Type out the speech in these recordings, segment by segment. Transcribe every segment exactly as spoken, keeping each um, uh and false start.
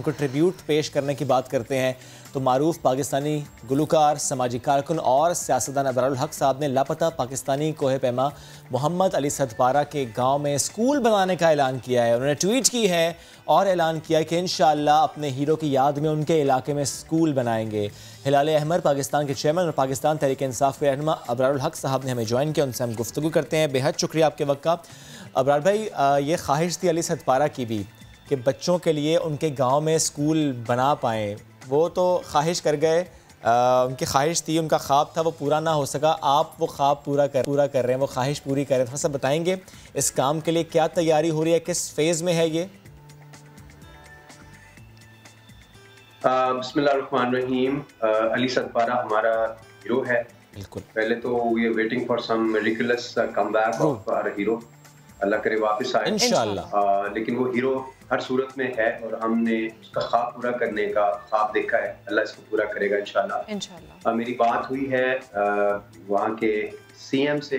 उनको ट्रिब्यूट पेश करने की बात करते हैं तो मारूफ पाकिस्तानी गुलकार, समाजी कारकुन और सियासतदान अबरारुल हक साहब ने लापता पाकिस्तानी कोहे पैमा मोहम्मद अली सदपारा के गांव में स्कूल बनाने का ऐलान किया है। उन्होंने ट्वीट की है और ऐलान किया कि इंशाअल्लाह अपने हीरो की याद में उनके इलाके में स्कूल बनाएंगे। हिलाल अहमर पाकिस्तान के चेयरमैन और पाकिस्तान तहरीक इंसाफ के रहनुमा अबरारुल हक साहब ने हमें ज्वाइन किया, उनसे हम गुफ्तगू करते हैं। बेहद शुक्रिया आपके वक्त का। अबरार भाई, ये ख्वाहिश थी अली सदपारा की भी कि बच्चों के लिए उनके गांव में स्कूल बना पाएँ, वो तो ख्वाहिश कर गए, उनकी ख्वाहिश थी, उनका ख्वाब था, वो पूरा ना हो सका। आप वो ख्वाब पूरा कर पूरा कर रहे हैं, वो ख्वाहिश पूरी कर रहे हैं। थोड़ा सा बताएंगे इस काम के लिए क्या तैयारी हो रही है, किस फेज़ में है ये? बिस्मिल्लाहिर्रहमानिर्रहीम। अली सदपारा हमारा हीरो है। बिल्कुल। पहले तो we are waiting for some miraculous comeback of our hero. अल्लाह करे वापस आए इंशाअल्लाह। लेकिन वो हीरो हर सूरत में है और हमने उसका ख्वाब पूरा करने का ख्वाब देखा है। अल्लाह इसको पूरा करेगा इंशाअल्लाह इंशाअल्लाह। मेरी बात हुई है वहाँ के सीएम से,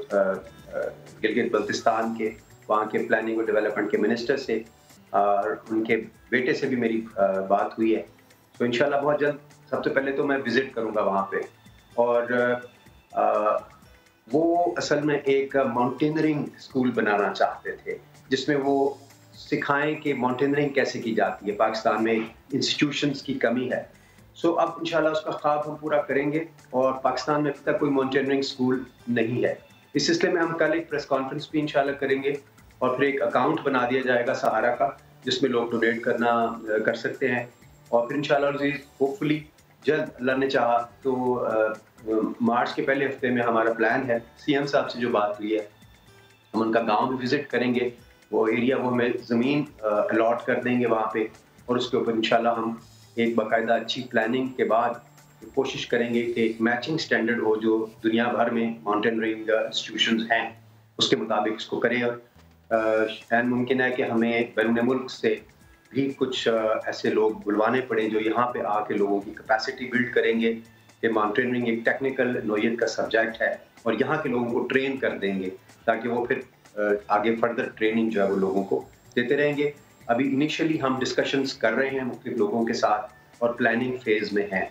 गिलगित बल्तिस्तान के, वहाँ के प्लानिंग और डेवलपमेंट के मिनिस्टर से, और उनके बेटे से भी मेरी बात हुई है। तो इंशाल्लाह बहुत जल्द, सबसे पहले तो मैं विजिट करूँगा वहाँ पे। और आ, वो असल में एक माउंटेनरिंग स्कूल बनाना चाहते थे जिसमें वो सिखाएं कि माउंटेनरिंग कैसे की जाती है। पाकिस्तान में इंस्टीट्यूशंस की कमी है। सो अब इंशाल्लाह उसका ख्वाब हम पूरा करेंगे। और पाकिस्तान में अभी तक कोई माउंटेनरिंग स्कूल नहीं है। इस सिलसिले में हम कल एक प्रेस कॉन्फ्रेंस भी इंशाल्लाह करेंगे और फिर एक अकाउंट बना दिया जाएगा सहारा का, जिसमें लोग डोनेट करना कर सकते हैं। और फिर इंशाल्लाह होपफुली जल्द, अल्लाह ने चाहा तो मार्च के पहले हफ्ते में हमारा प्लान है। सीएम साहब से जो बात हुई है, हम उनका गांव भी विजिट करेंगे। वो एरिया वो हमें ज़मीन अलॉट कर देंगे वहाँ पे, और उसके ऊपर इंशाल्लाह हम एक बाकायदा अच्छी प्लानिंग के बाद कोशिश करेंगे कि एक मैचिंग स्टैंडर्ड हो जो दुनिया भर में माउंटेनरिंग इंस्टीट्यूशंस हैं उसके मुताबिक उसको करें। और एन मुमकिन है कि हमें बैरून मुल्क से भी कुछ ऐसे लोग बुलवाने पड़े जो यहाँ पे आके लोगों की कैपेसिटी बिल्ड करेंगे कि माउंटेनरिंग एक टेक्निकल नोयत का सब्जेक्ट है, और यहाँ के लोगों को ट्रेन कर देंगे ताकि वो फिर आगे फर्दर ट्रेनिंग जो है वो लोगों को देते रहेंगे। अभी इनिशियली हम डिस्कशंस कर रहे हैं मुख्तलिफ लोगों के साथ और प्लानिंग फेज में हैं।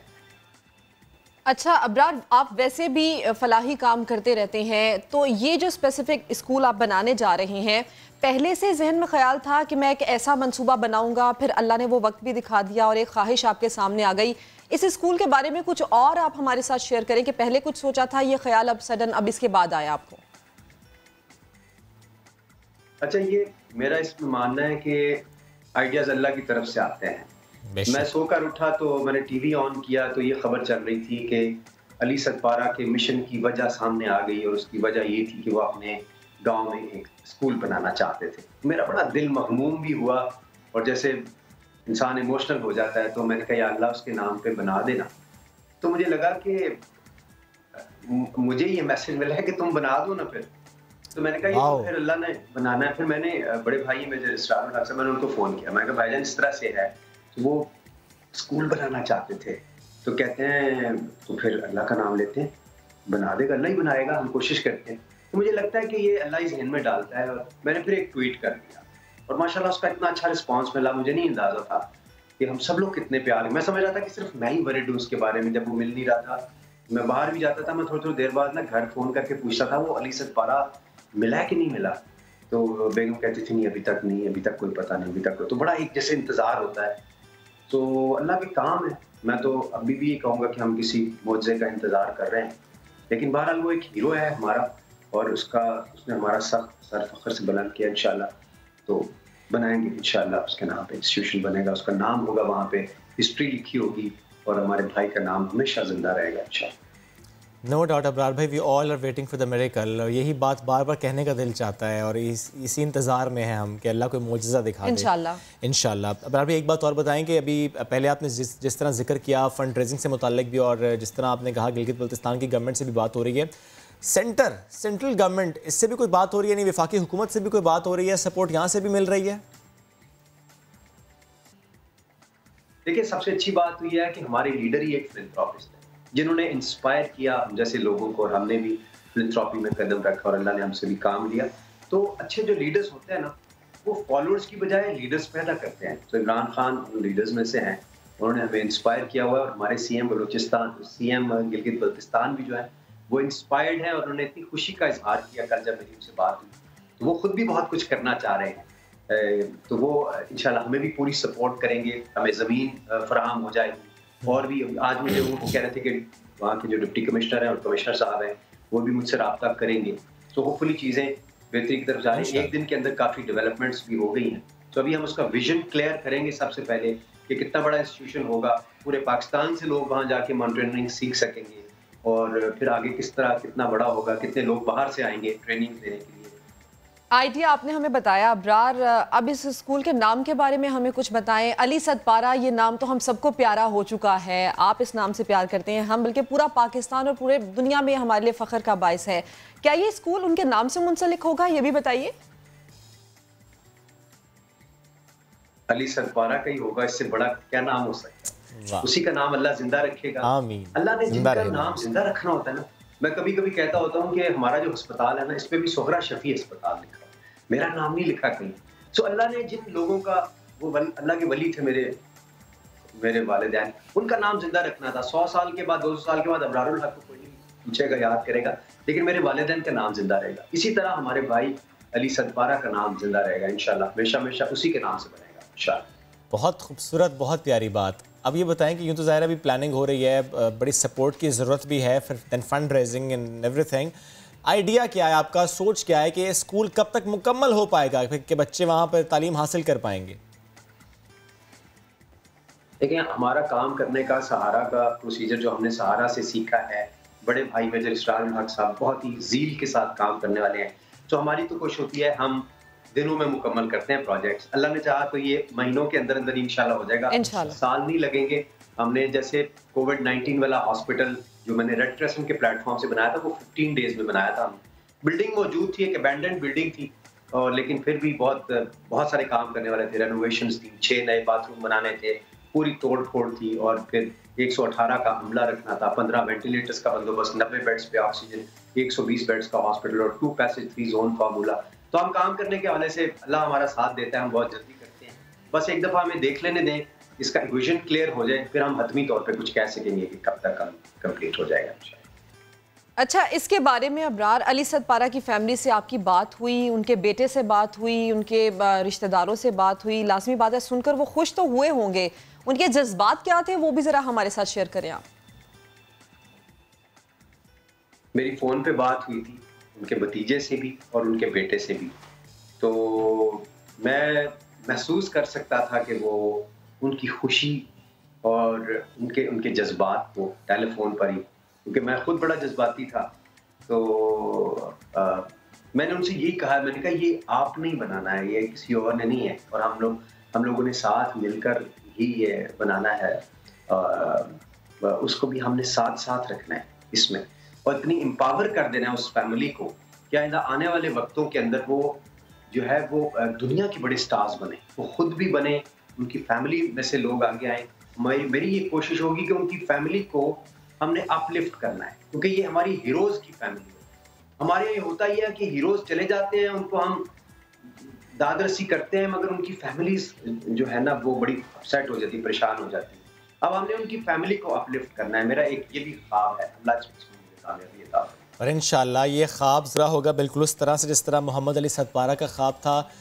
अच्छा अबरार, आप वैसे भी फलाही काम करते रहते हैं, तो ये जो स्पेसिफिक स्कूल आप बनाने जा रहे हैं, पहले से जहन में ख्याल था कि मैं एक ऐसा मंसूबा बनाऊंगा, फिर अल्लाह ने वो वक्त भी दिखा दिया और एक ख्वाहिश आपके सामने आ गई? इस स्कूल के बारे में कुछ और आप हमारे साथ शेयर करें कि पहले कुछ सोचा था, ये ख्याल अब सडन अब इसके बाद आया आपको? अच्छा, ये मेरा इसमें मानना है कि आइडियाज अल्लाह की तरफ से आते हैं। मैं सोकर उठा तो मैंने टीवी ऑन किया तो ये खबर चल रही थी कि अली सदपारा के मिशन की वजह सामने आ गई, और उसकी वजह ये थी कि वो अपने गांव में एक स्कूल बनाना चाहते थे। मेरा बड़ा दिल महमूम भी हुआ, और जैसे इंसान इमोशनल हो जाता है तो मैंने कहा या अल्लाह उसके नाम पे बना देना। तो मुझे लगा कि मुझे ये मैसेज मिला है कि तुम बना दो ना फिर। तो मैंने कहा ये तो फिर अल्लाह ने बनाना है। फिर मैंने बड़े भाई में इसरार से मैंने उनको फ़ोन किया, मैंने कहा भाईजान इस तरह से है। तो वो स्कूल बनाना चाहते थे, तो कहते हैं तो फिर अल्लाह का नाम लेते हैं, बना देगा, अल्लाह ही बनाएगा, हम कोशिश करते हैं। तो मुझे लगता है कि ये अल्लाह ही ज़हन में डालता है। और मैंने फिर एक ट्वीट कर दिया और माशाल्लाह उसका इतना अच्छा रिस्पांस मिला, मुझे नहीं अंदाजा था कि हम सब लोग कितने प्यार। मैं समझ रहा था कि सिर्फ मैं ही वरीड हूँ उसके बारे में। जब वो मिल नहीं रहा था, मैं बाहर भी जाता था, मैं थोड़ी थोड़ी देर बाद ना घर फ़ोन करके पूछता था वो अली सदपारा मिला है कि नहीं मिला। तो बेगम कहती थी नहीं अभी तक नहीं, अभी तक कोई पता नहीं, अभी तक। तो बड़ा एक जैसे इंतज़ार होता है। तो अल्लाह के काम है। मैं तो अभी भी ये कहूँगा कि हम किसी मौजज़े का इंतज़ार कर रहे हैं, लेकिन बहरहाल वो एक हीरो है हमारा, और उसका उसने हमारा सर सर फख्र से बुलंद किया। इंशाल्लाह तो बनाएंगे, इंशाल्लाह उसके नाम पे इंस्टीट्यूशन बनेगा, उसका नाम होगा, वहाँ पे हिस्ट्री लिखी होगी, और हमारे भाई का नाम हमेशा जिंदा रहेगा इंशाल्लाह। नो डाउट अबरार भाई, we all are waiting for the miracle, और यही बात बार बार कहने का दिल चाहता है, और इस इसी इंतज़ार में है हम कि अल्लाह कोई मोजज़ा दिखा दे इंशाल्लाह इंशाल्लाह। अबरार भाई एक बात और बताएं कि अभी पहले आपने जिस जिस तरह जिक्र किया फंड रेजिंग से मुताल्लिक भी, और जिस तरह आपने कहा गिलगित बल्तिस्तान की गवर्नमेंट से भी बात हो रही है, सेंटर सेंट्रल गवर्नमेंट इससे भी कोई बात हो रही है? नहीं, वफाकी हुकूमत से भी कोई बात हो रही है? सपोर्ट यहाँ से भी मिल रही है? देखिए, सबसे अच्छी बात तो यह है कि हमारे लीडर ही एक फिलैंथ्रोपिस्ट है जिन्होंने इंस्पायर किया हम जैसे लोगों को, और हमने भी फिलैंथ्रोपी में कदम रखा और अल्लाह ने हमसे भी काम लिया। तो अच्छे जो लीडर्स होते हैं ना, वो फॉलोअर्स की बजाय लीडर्स पैदा करते हैं। तो इमरान खान उन लीडर्स में से हैं, उन्होंने हमें इंस्पायर किया हुआ है। और हमारे सीएम बलूचिस्तान, सीएम गिलगित बल्तिस्तान भी जो है वो इंस्पायर्ड है, और उन्होंने इतनी खुशी का इजहार किया कल जब मेरी उनसे बात हुई, तो वो खुद भी बहुत कुछ करना चाह रहे हैं। तो वो इंशाल्लाह हमें भी पूरी सपोर्ट करेंगे, हमें ज़मीन फराहम हो जाएगी। और भी आज मुझे वो कह रहे थे कि वहाँ के जो डिप्टी कमिश्नर हैं और कमिश्नर साहब हैं वो भी मुझसे रब्ता करेंगे। तो होपफुली चीज़ें बेहतरी की तरफ जा रही हैं। एक दिन के अंदर काफ़ी डेवलपमेंट्स भी हो गई हैं। तो अभी हम उसका विजन क्लियर करेंगे सबसे पहले कि कितना बड़ा इंस्टीट्यूशन होगा, पूरे पाकिस्तान से लोग वहाँ जाके माउंटेनियरिंग सीख सकेंगे, और फिर आगे किस तरह कितना बड़ा होगा, कितने लोग बाहर से आएंगे ट्रेनिंग देने के लिए। आइडिया आपने हमें बताया अब्रार, अब इस स्कूल के नाम के बारे में हमें कुछ बताएं। अली सदपारा, ये नाम तो हम सबको प्यारा हो चुका है, आप इस नाम से प्यार करते हैं, हम बल्कि पूरा पाकिस्तान और पूरे दुनिया में हमारे लिए फ़ख्र का बायस है। क्या ये स्कूल उनके नाम से मुंसलिक होगा, ये भी बताइए। अली सदपारा का ही होगा, इससे बड़ा क्या नाम हो सकता है। उसी का नाम अल्लाह जिंदा रखेगा। आमीन। अल्लाह ने जिनका नाम जिंदा रखना होता है ना, मैं कभी कभी कहता होता हूँ कि हमारा जो अस्पताल है ना, इस पे भी सोहरा शफी अस्पताल लिखा, मेरा नाम नहीं लिखा कहीं। सो अल्लाह ने जिन लोगों का, वो अल्लाह के वली थे मेरे मेरे वालिदैन, उनका नाम जिंदा रखना था। सौ साल के बाद, दो सौ साल के बाद अबरारुल हक को कोई नहीं पूछेगा, याद करेगा, लेकिन मेरे वालिदैन का नाम जिंदा रहेगा। इसी तरह हमारे भाई अली सदपारा का नाम जिंदा रहेगा इंशाल्लाह, हमेशा हमेशा उसी के नाम से बनेगा इंशाल्लाह। बहुत खूबसूरत, बहुत प्यारी बात। अब ये बताएं कि यूँ तो ज़ाहिर अभी प्लानिंग हो रही है, बड़ी सपोर्ट की ज़रूरत भी है, फिर then fund raising and everything. Idea क्या है आपका, सोच क्या है कि स्कूल कब तक मुकम्मल हो पाएगा कि बच्चे वहाँ पर तालीम हासिल कर पाएंगे? देखिए, हमारा काम करने का सहारा का प्रोसीजर जो हमने सहारा से सीखा है, बड़े भाई मेजर इसरार हक साहब बहुत ही ज़ील के साथ काम करने वाले हैं। तो हमारी तो कोशिश होती है हम दिनों में मुकम्मल करते हैं प्रोजेक्ट्स। अल्लाह ने चाहा तो ये महीनों के अंदर अंदर इंशाल्लाह हो जाएगा, इंशाल्लाह साल नहीं लगेंगे। हमने जैसे कोविड नाइनटीन वाला हॉस्पिटल जो मैंने रेड क्रिसेंट के प्लेटफॉर्म से बनाया था, वो फिफ्टीन डेज में बनाया था। बिल्डिंग मौजूद थी, एक अबैंडन्ड बिल्डिंग थी, और लेकिन फिर भी बहुत बहुत सारे काम करने वाले थे, रेनोवेशंस थी, छह नए बाथरूम बनाने थे, पूरी तोड़ फोड़ थी, और फिर एक सौ अठारह का हमला रखना था, पंद्रह वेंटिलेटर्स का बंदोबस्त, नब्बे बेड्स पे ऑक्सीजन, एक सौ बीस बेड्स का हॉस्पिटल, और two passage three zone formula. तो हम काम करने के हवाले से अल्लाह हमारा साथ देता है, हम बहुत जल्दी करते हैं। बस एक दफ़ा हमें देख लेने दें, इसका विजन क्लियर हो जाए, फिर हम हतमी तौर पे कुछ कह सकेंगे कि कब तक हम कंप्लीट हो जाएगा। अच्छा, इसके बारे में अब्रार, अली सदपारा की फैमिली से आपकी बात हुई, उनके बेटे से बात हुई, उनके रिश्तेदारों से बात हुई, लाजमी बात है सुनकर वो खुश तो हुए होंगे, उनके जज्बात क्या थे वो भी ज़रा हमारे साथ शेयर करें आप। मेरी फ़ोन पे बात हुई थी उनके भतीजे से भी और उनके बेटे से भी, तो मैं महसूस कर सकता था कि वो उनकी खुशी और उनके उनके जज्बात को टेलीफोन पर ही, क्योंकि मैं खुद बड़ा जज्बाती था। तो आ, मैंने उनसे यही कहा, मैंने कहा ये आप नहीं बनाना है, ये किसी और ने नहीं है, और हम लोग हम लोगों ने साथ मिलकर ही ये बनाना है। आ, उसको भी हमने साथ साथ रखना है इसमें, और इतनी एम्पावर कर देना है उस फैमिली को, क्या आने वाले वक्तों के अंदर वो जो है वो दुनिया के बड़े स्टार्स बने, वो खुद भी बने, उनकी फैमिली में से लोग आगे आए। मेरी मेरी ये कोशिश होगी कि उनकी फैमिली को हमने अपलिफ्ट करना है, क्योंकि ये हमारी हीरोज की फैमिली है। हमारे यहाँ होता ही है कि हीरोज चले जाते हैं, उनको हम दादरसी करते हैं, मगर उनकी फैमिलीज जो है ना वो बड़ी अपसेट हो जाती, परेशान हो जाती है। अब हमने उनकी फैमिली को अपलिफ्ट करना है, मेरा एक ये भी ख्वाब है, अल्लाह कामयाबी अता करे। और इंशाल्लाह ये ख्वाब ज़रा होगा बिल्कुल उस तरह से जिस तरह मोहम्मद अली सदपारा का ख्वाब था।